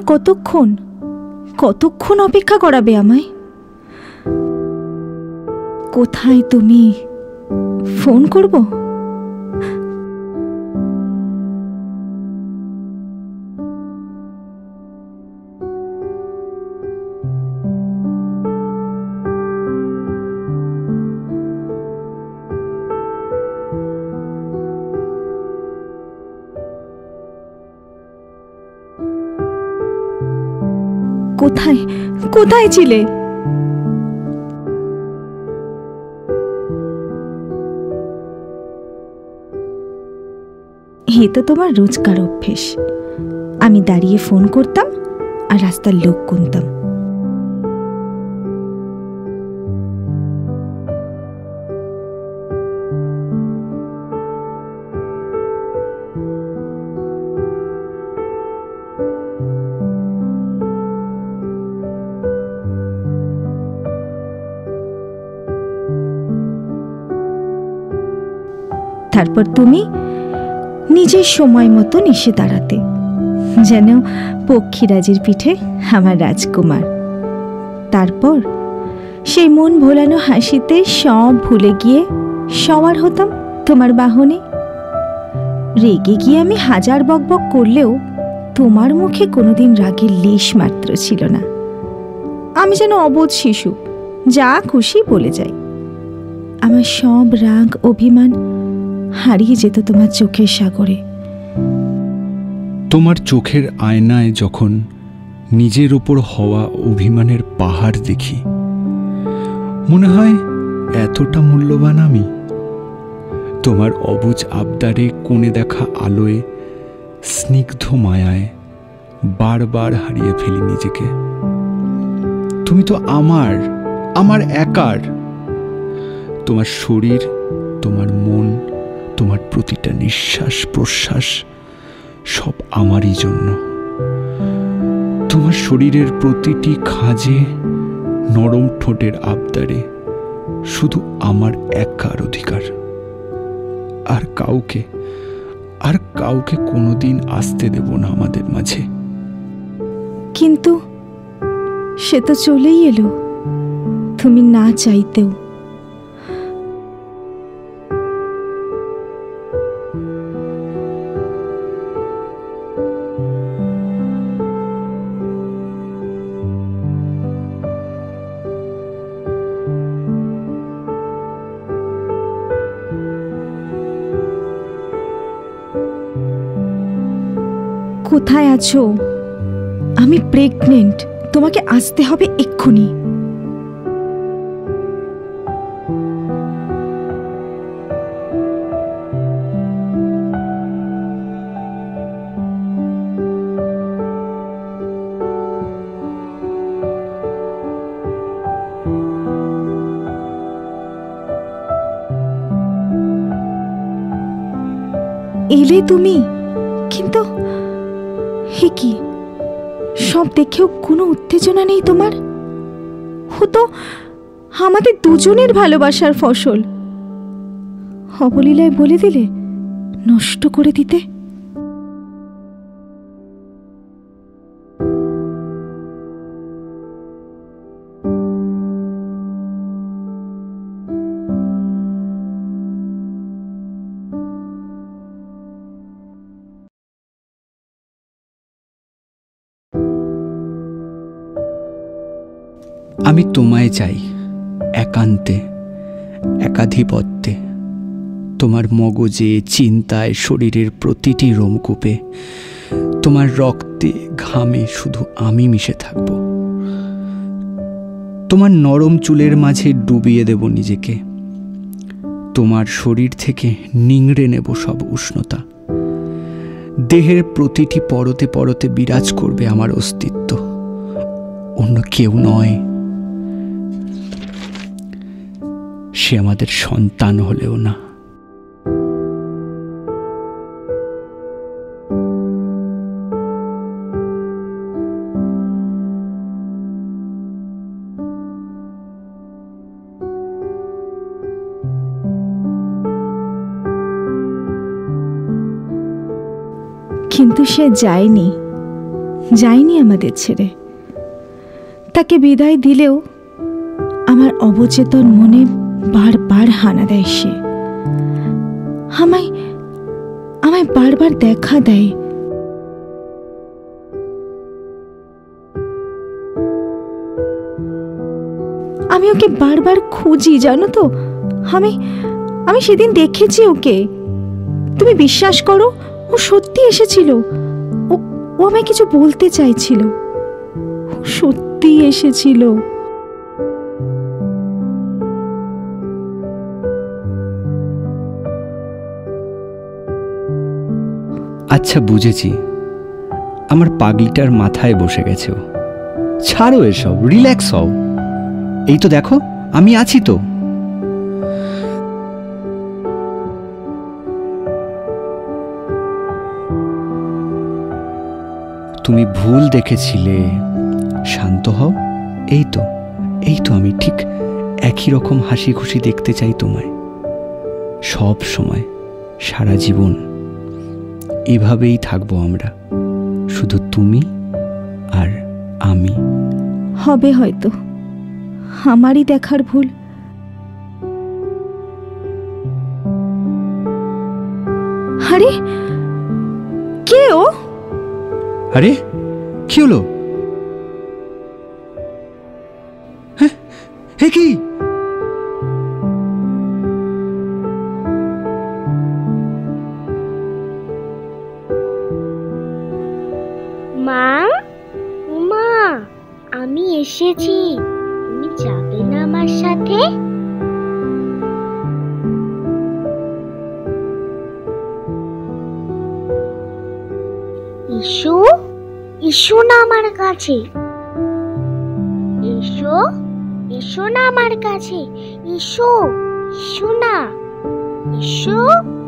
কতক্ষণ কতক্ষণ অপেক্ষা করাবে আমায়? কোথায় তুমি? ফোন করব? কোথায় কোথায় ছিলে? এ তো তোমার রোজকার অভ্যেস। আমি দাঁড়িয়ে ফোন করতাম আর রাস্তার লোক গুনতাম। তারপর তুমি নিজের সময় মতন এসে দাঁড়াতে, যেন পক্ষীরাজের পিঠে আমার রাজকুমার। তারপর সেই মন ভোলানো হাসিতে সব ভুলে গিয়ে সওয়ার হতাম তোমার বাহনে। রেগে গিয়ে আমি হাজার বকবক করলেও তোমার মুখে কোনোদিন রাগের লেশ মাত্র ছিল না। আমি যেন অবোধ শিশু, যা খুশি বলে যাই। আমার সব রাগ অভিমান হারিয়ে যেত তোমার চোখের সাগরে। তোমার চোখের আয়নায় যখন নিজের ওপর হওয়া অভিমানের পাহাড় দেখি, মনে হয় এতটা মূল্যবান আমি। তোমার অবুঝ আবদারে কোণে দেখা আলোয়, স্নিগ্ধ মায়ায় বারবার হারিয়ে ফেলি নিজেকে। তুমি তো আমার একার। তোমার শরীর, তোমার মন, তোমার প্রতিটা নিঃশ্বাস প্রশ্বাস সব আমারই জন্য। তোমার শরীরের প্রতিটি খাঁজে, নরম ঠোঁটের আবদারে শুধু আমার একার অধিকার। আর কাউকে কোনোদিন আসতে দেব না আমাদের মাঝে। কিন্তু সে তো চলেই এলো, তুমি না চাইতেও। কোথায় আছো? আমি প্রেগনেন্ট, তোমাকে আসতে হবে এক্ষুনি। এলে তুমি, কিন্তু হে কি, সব দেখেও কোনো উত্তেজনা নেই তোমার। হতো আমাদের দুজনের ভালোবাসার ফসল, অবলীলায় বলে দিলে, নষ্ট করে দিতে। আমি তোমায় চাই একান্তে, একাধিপত্যে। তোমার মগজে, চিন্তায়, শরীরের প্রতিটি রোমকূপে, তোমার রক্তে ঘামে শুধু আমি মিশে থাকব। তোমার নরম চুলের মাঝে ডুবিয়ে দেব নিজেকে। তোমার শরীর থেকে নিংড়ে নেব সব উষ্ণতা। দেহের প্রতিটি পরতে পরতে বিরাজ করবে আমার অস্তিত্ব, অন্য কেউ নয়। সে আমাদের সন্তান হলেও না। কিন্তু সে যায়নি, যায়নি আমাদের ছেড়ে। তাকে বিদায় দিলেও আমার অবচেতন মনে বারবার হানা দেয় সে। আমায় আমায় বারবার দেখা দেয়। আমি ওকে বারবার খুঁজি, জানো তো। আমি আমি সেদিন দেখেছি ওকে। তুমি বিশ্বাস করো, ও সত্যি এসেছিল। ও আমায় কিছু বলতে চাইছিল। ও সত্যি এসেছিল। আচ্ছা, বুঝেছি। আমার পাগলিটার মাথায় বসে গেছে ও। ছাড়ো এসব, রিল্যাক্স হও। এই তো দেখো, আমি আছি তো। তুমি ভুল দেখেছিলে। শান্ত হও। এই তো আমি ঠিক একই রকম হাসি খুশি দেখতে চাই তোমায়, সব সময়, সারা জীবন। এভাবেই থাকবো আমরা, শুধু তুমি আর আমি। হবে হয়তো আমারই দেখার ভুল। আরে কে ও? আরে কি হলো? হ্যাঁ, কি? মা, মা, আমি এসেছি। তুমি যাবে না আমার সাথে? এসো, এসো না আমার কাছে। এসো, এসো না আমার কাছে। এসো, এসো না, এসো।